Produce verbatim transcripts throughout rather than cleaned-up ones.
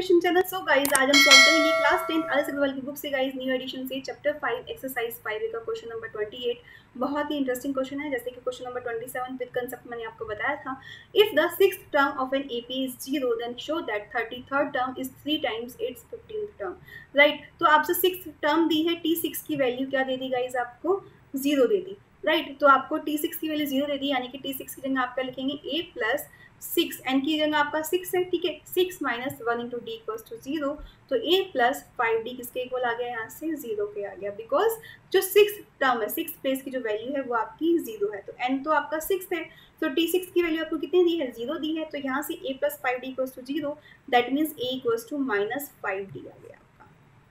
Education channel. So guys आज हम solve करेंगे क्लास टेंथ आदर्श अग्रवाल की बुक से गाइस न्यू एडिशन से चैप्टर फाइव एक्सरसाइज फाइव का क्वेश्चन नंबर ट्वेंटी एट। बहुत ही इंटरेस्टिंग क्वेश्चन है, जैसे कि question number twenty seven with concept मैंने आपको बताया था। If the sixth term of an AP is zero then show that thirty third term is three times its fifteenth term. Right, तो आपसे सिक्स टर्म दी है, टी सिक्स की value क्या दे दी गाइस, आपको जीरो दे दी। राइट right, तो आपको टी सिक्स की वैल्यू जीरो दे दी, यानी कि टी सिक्स की जगह आपका लिखेंगे ए प्लस सिक्स, एन की जगह आपका सिक्स है, ठीक है। Six minus one into D equals to zero, तो ए प्लस फाइव डी किसके इक्वल आ गया, यहाँ से जीरो के आ गया, बिकॉज जो सिक्स टर्म है, सिक्स प्लेस की जो वैल्यू है वो आपकी जीरो है। तो एन तो आपका सिक्स है, तो टी सिक्स की वैल्यू आपको कितनी दी है, जीरो दी है। तो यहाँ से A plus five D equals to zero, that means A equals to minus five D आ गया आपका,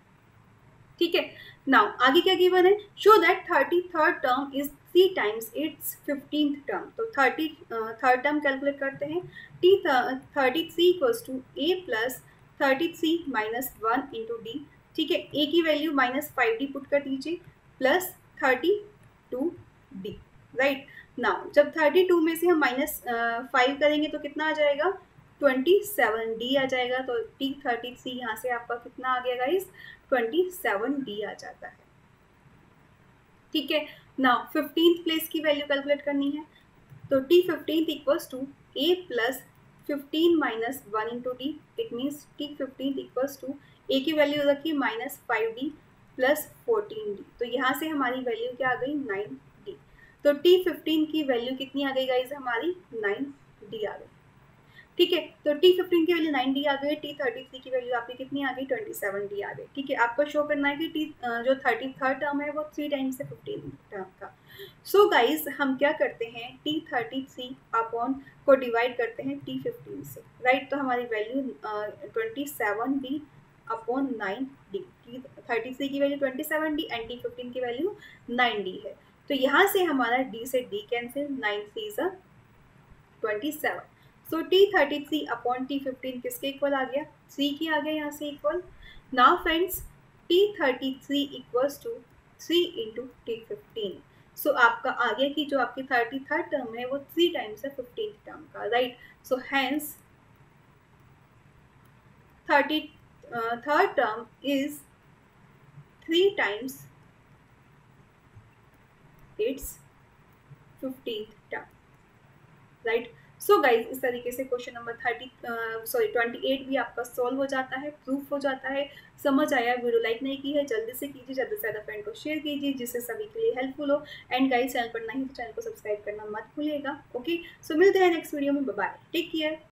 ठीक है। नाउ आगे क्या गिवन है, show that thirty third term is three times its fifteenth term. तो थर्टी थर्ड टर्म कैलकुलेट करते हैं, T thirty three equals to A plus thirty three minus one into D, ठीक है। ए की value minus five D put कर दीजिए plus thirty two D. Right, now जब thirty two में से हम माइनस फाइव करेंगे तो कितना आ जाएगा, ट्वेंटी सेवन डी आ जाएगा। तो टी थर्टी थ्री यहाँ से आपका कितना आ गया गाइस, ट्वेंटी सेवन डी आ जाता है, ठीक है। नाउ फिफ्टींथ प्लेस की वैल्यू कैलकुलेट करनी है, तो T fifteenth equals to A plus fifteen minus one into D, it means T fifteenth equals to A की वैल्यू रखी minus five D plus fourteen D, तो यहाँ से हमारी वैल्यू क्या आ गई, नाइन डी। तो टी फिफ्टीन की वैल्यू कितनी आ गई गाइज, हमारी नाइन डी आ गई, ठीक है। तो टी फिफ्टीन की वैल्यू नाइन डी आ गई, टी थर्टी थ्री की वैल्यू आपकी कितनी आ गई, ट्वेंटी सेवन डी आ गई, ठीक है। आपको शो करना है कि टी जो थर्टी थर्ड टर्म है वो थ्री टाइम्स है फिफ्टीन टर्म का। सो गाइज हम क्या करते हैं, टी थर्टी थ्री अपॉन को डिवाइड करते हैं टी फिफ्टीन से। राइट, तो हमारी value twenty seven D upon nine D, T thirty three की value twenty seven D and T fifteen की वैल्यू नाइन डी है। तो यहाँ से हमारा डी से डी कैंसिल, नाइन थ्री ज़ा twenty seven. So T thirty three upon T fifteen किसके इक्वल आ गया, थ्री की आ गया यहाँ से equal. Now friends T thirty three equals to three into T fifteen. So आपका आ गया कि जो आपकी थर्टी थर्ड टर्म है वो थ्री टाइम्स है फिफ्टीन टर्म का। Right, so hence thirty third term is three times its fifteen term. Right, so guys इस तरीके से question number thirty sorry twenty eight भी आपका सॉल्व हो जाता है, प्रूफ हो जाता है। समझ आया, वीडियो लाइक नहीं की है जल्दी से कीजिए, ज़्यादा से ज़्यादा फ्रेंड को शेयर कीजिए जिससे सभी के लिए हेल्पफुल हो। एंड गाइज चैनल पर नहीं तो चैनल को सब्सक्राइब करना मत भूलिएगा। ओके, सो मिलते हैं नेक्स्ट वीडियो में, बाय बाय, टेक केयर।